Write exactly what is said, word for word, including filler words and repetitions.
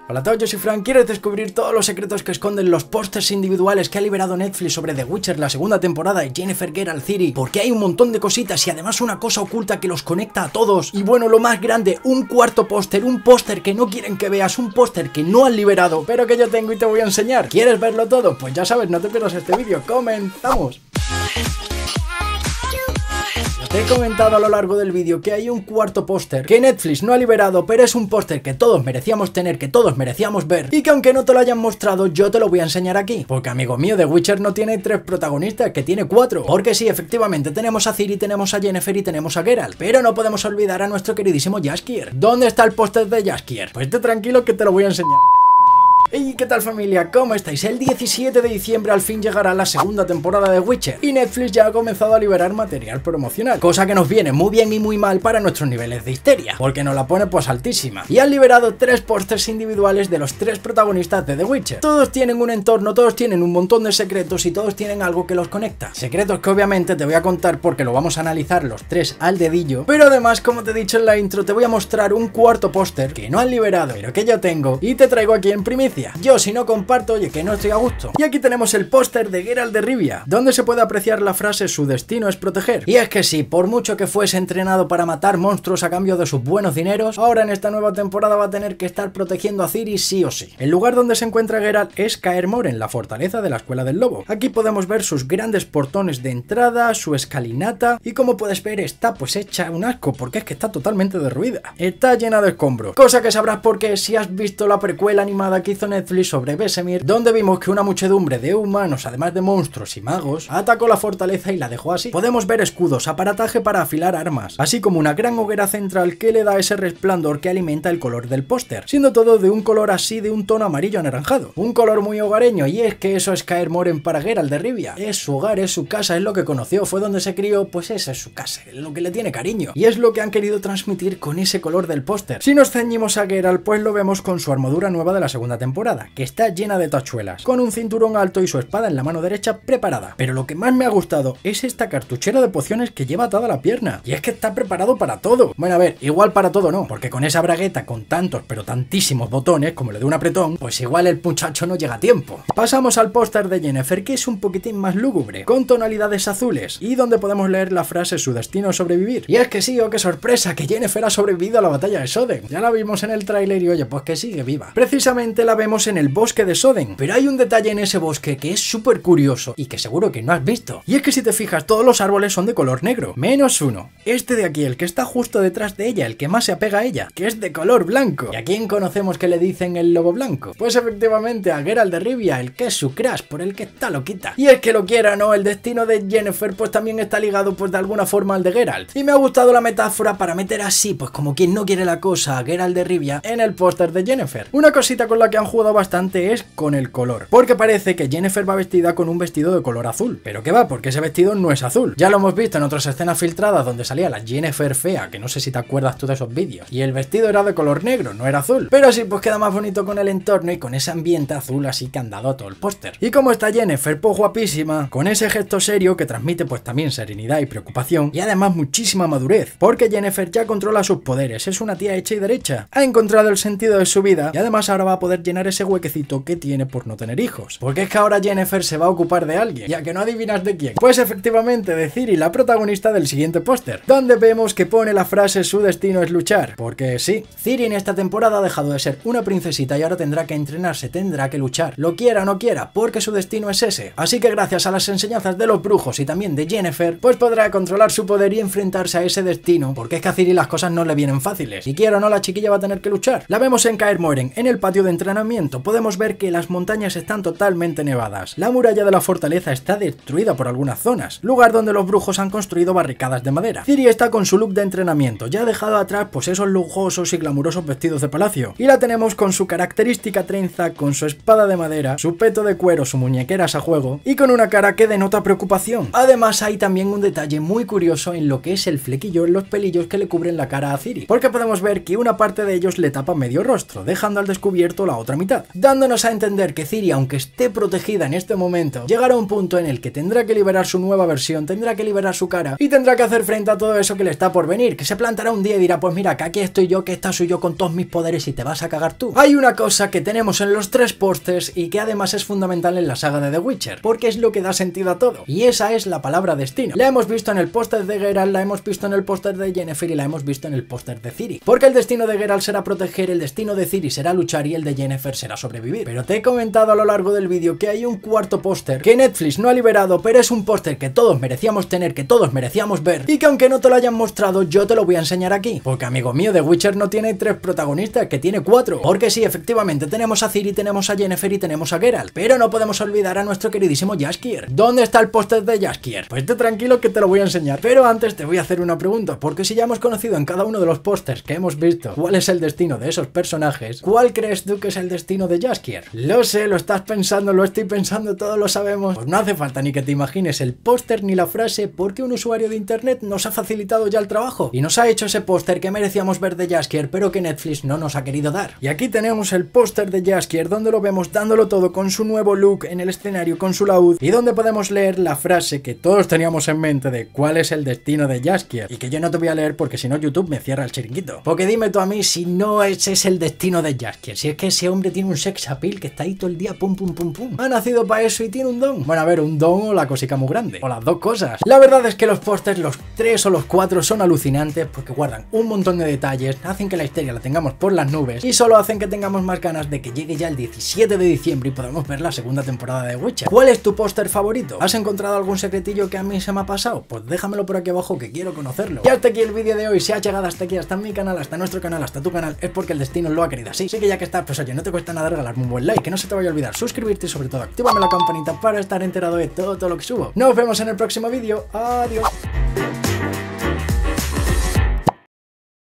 Hola a todos, yo soy Frank. ¿Quieres descubrir todos los secretos que esconden los pósters individuales que ha liberado Netflix sobre The Witcher la segunda temporada y Yennefer Geralt Ciri? Porque hay un montón de cositas y además una cosa oculta que los conecta a todos. Y bueno, lo más grande, un cuarto póster, un póster que no quieren que veas, un póster que no han liberado, pero que yo tengo y te voy a enseñar. ¿Quieres verlo todo? Pues ya sabes, no te pierdas este vídeo. ¡Comenzamos! Te he comentado a lo largo del vídeo que hay un cuarto póster que Netflix no ha liberado, pero es un póster que todos merecíamos tener, que todos merecíamos ver, y que aunque no te lo hayan mostrado, yo te lo voy a enseñar aquí. Porque, amigo mío, The Witcher no tiene tres protagonistas, que tiene cuatro. Porque sí, efectivamente, tenemos a Ciri, tenemos a Yennefer y tenemos a Geralt, pero no podemos olvidar a nuestro queridísimo Jaskier. ¿Dónde está el póster de Jaskier? Pues esté tranquilo que te lo voy a enseñar. ¿Y qué tal, familia? ¿Cómo estáis? El diecisiete de diciembre al fin llegará la segunda temporada de Witcher y Netflix ya ha comenzado a liberar material promocional, cosa que nos viene muy bien y muy mal para nuestros niveles de histeria, porque nos la pone pues altísima. Y han liberado tres pósters individuales de los tres protagonistas de The Witcher. Todos tienen un entorno, todos tienen un montón de secretos y todos tienen algo que los conecta. Secretos que obviamente te voy a contar porque lo vamos a analizar los tres al dedillo, pero además, como te he dicho en la intro, te voy a mostrar un cuarto póster que no han liberado, pero que yo tengo y te traigo aquí en primicia. Yo, si no comparto, oye, que no estoy a gusto. Y aquí tenemos el póster de Geralt de Rivia, donde se puede apreciar la frase "su destino es proteger". Y es que sí, por mucho que fuese entrenado para matar monstruos a cambio de sus buenos dineros, ahora en esta nueva temporada va a tener que estar protegiendo a Ciri sí o sí. El lugar donde se encuentra Geralt es Kaer Morhen, la fortaleza de la Escuela del Lobo. Aquí podemos ver sus grandes portones de entrada, su escalinata, y como puedes ver está pues hecha un asco, porque es que está totalmente derruida. Está llena de escombros, cosa que sabrás porque si has visto la precuela animada que hizo Netflix sobre Vesemir, donde vimos que una muchedumbre de humanos, además de monstruos y magos, atacó la fortaleza y la dejó así. Podemos ver escudos, aparataje para afilar armas, así como una gran hoguera central que le da ese resplandor que alimenta el color del póster, siendo todo de un color así de un tono amarillo anaranjado, un color muy hogareño. Y es que eso es Kaer Morhen para Geralt de Rivia, es su hogar, es su casa, es lo que conoció, fue donde se crió, pues esa es su casa, es lo que le tiene cariño, y es lo que han querido transmitir con ese color del póster. Si nos ceñimos a Geralt, pues lo vemos con su armadura nueva de la segunda temporada, que está llena de tachuelas, con un cinturón alto y su espada en la mano derecha preparada. Pero lo que más me ha gustado es esta cartuchera de pociones que lleva atada a la pierna, y es que está preparado para todo. Bueno, a ver, igual para todo no, porque con esa bragueta con tantos pero tantísimos botones como le de un apretón, pues igual el muchacho no llega a tiempo. Pasamos al póster de Yennefer, que es un poquitín más lúgubre, con tonalidades azules, y donde podemos leer la frase "su destino es sobrevivir". Y es que sí, oh qué sorpresa, que Yennefer ha sobrevivido a la batalla de Soden. Ya la vimos en el tráiler y oye, pues que sigue viva. Precisamente la vemos en el bosque de Soden, pero hay un detalle en ese bosque que es súper curioso y que seguro que no has visto. Y es que si te fijas, todos los árboles son de color negro, menos uno. Este de aquí, el que está justo detrás de ella, el que más se apega a ella, que es de color blanco. ¿Y a quién conocemos que le dicen el lobo blanco? Pues efectivamente a Geralt de Rivia, el que es su crush, por el que está loquita. Y es que lo quiera o no, el destino de Yennefer pues también está ligado pues de alguna forma al de Geralt. Y me ha gustado la metáfora para meter así, pues como quien no quiere la cosa, a Geralt de Rivia en el póster de Yennefer. Una cosita con la que han jugado bastante es con el color, porque parece que Yennefer va vestida con un vestido de color azul. Pero qué va, porque ese vestido no es azul. Ya lo hemos visto en otras escenas filtradas donde salía la Yennefer fea, que no sé si te acuerdas tú de esos vídeos, y el vestido era de color negro, no era azul. Pero sí, pues queda más bonito con el entorno y con ese ambiente azul así que han dado a todo el póster. Y como está Yennefer pues guapísima, con ese gesto serio que transmite pues también serenidad y preocupación, y además muchísima madurez, porque Yennefer ya controla sus poderes, es una tía hecha y derecha, ha encontrado el sentido de su vida y además ahora va a poder llenar ese huequecito que tiene por no tener hijos. Porque es que ahora Yennefer se va a ocupar de alguien, ya que no adivinas de quién. Pues efectivamente de Ciri, la protagonista del siguiente póster, donde vemos que pone la frase "su destino es luchar". Porque sí, Ciri en esta temporada ha dejado de ser una princesita y ahora tendrá que entrenarse, tendrá que luchar, lo quiera o no quiera, porque su destino es ese. Así que gracias a las enseñanzas de los brujos y también de Yennefer, pues podrá controlar su poder y enfrentarse a ese destino, porque es que a Ciri las cosas no le vienen fáciles, y quiera o no la chiquilla va a tener que luchar. La vemos en Kaer Morhen, en el patio de entrenamiento. Podemos ver que las montañas están totalmente nevadas, la muralla de la fortaleza está destruida por algunas zonas, lugar donde los brujos han construido barricadas de madera. Ciri está con su look de entrenamiento, ya ha dejado atrás pues esos lujosos y glamurosos vestidos de palacio, y la tenemos con su característica trenza, con su espada de madera, su peto de cuero, su muñequeras a juego, y con una cara que denota preocupación. Además hay también un detalle muy curioso en lo que es el flequillo en los pelillos que le cubren la cara a Ciri, porque podemos ver que una parte de ellos le tapa medio rostro, dejando al descubierto la otra mitad. mitad, dándonos a entender que Ciri, aunque esté protegida en este momento, llegará a un punto en el que tendrá que liberar su nueva versión, tendrá que liberar su cara y tendrá que hacer frente a todo eso que le está por venir, que se plantará un día y dirá, pues mira, que aquí estoy yo, que esta soy yo con todos mis poderes y te vas a cagar tú. Hay una cosa que tenemos en los tres pósters y que además es fundamental en la saga de The Witcher, porque es lo que da sentido a todo, y esa es la palabra destino. La hemos visto en el póster de Geralt, la hemos visto en el póster de Yennefer y la hemos visto en el póster de Ciri, porque el destino de Geralt será proteger, el destino de Ciri será luchar y el de Yennefer será sobrevivir. Pero te he comentado a lo largo del vídeo que hay un cuarto póster que Netflix no ha liberado, pero es un póster que todos merecíamos tener, que todos merecíamos ver, y que aunque no te lo hayan mostrado, yo te lo voy a enseñar aquí, porque amigo mío, The Witcher no tiene tres protagonistas, que tiene cuatro, porque sí, efectivamente, tenemos a Ciri, tenemos a Yennefer y tenemos a Geralt, pero no podemos olvidar a nuestro queridísimo Jaskier. ¿Dónde está el póster de Jaskier? Pues esté tranquilo que te lo voy a enseñar, pero antes te voy a hacer una pregunta, porque si ya hemos conocido en cada uno de los pósters que hemos visto cuál es el destino de esos personajes, ¿cuál crees tú que es el destino de Jaskier? Lo sé, lo estás pensando, lo estoy pensando, todos lo sabemos. Pues no hace falta ni que te imagines el póster ni la frase, porque un usuario de internet nos ha facilitado ya el trabajo y nos ha hecho ese póster que merecíamos ver de Jaskier, pero que Netflix no nos ha querido dar. Y aquí tenemos el póster de Jaskier, donde lo vemos dándolo todo con su nuevo look en el escenario, con su laúd, y donde podemos leer la frase que todos teníamos en mente de cuál es el destino de Jaskier, y que yo no te voy a leer porque si no YouTube me cierra el chiringuito. Porque dime tú a mí si no ese es el destino de Jaskier, si es que ese hombre tiene un sex appeal que está ahí todo el día pum pum pum pum. Ha nacido para eso y tiene un don. Bueno, a ver, un don o la cosica muy grande, o las dos cosas. La verdad es que los pósters, los tres o los cuatro, son alucinantes porque guardan un montón de detalles, hacen que la historia la tengamos por las nubes y solo hacen que tengamos más ganas de que llegue ya el diecisiete de diciembre y podamos ver la segunda temporada de Witcher. ¿Cuál es tu póster favorito? ¿Has encontrado algún secretillo que a mí se me ha pasado? Pues déjamelo por aquí abajo que quiero conocerlo. Y hasta aquí el vídeo de hoy. Si has llegado hasta aquí, hasta mi canal, hasta nuestro canal, hasta tu canal, es porque el destino lo ha querido así. Así que ya que estás, pues oye, no te cuesta nada regalarme un buen like, que no se te vaya a olvidar suscribirte y sobre todo actívame la campanita para estar enterado de todo, todo lo que subo. Nos vemos en el próximo vídeo. Adiós.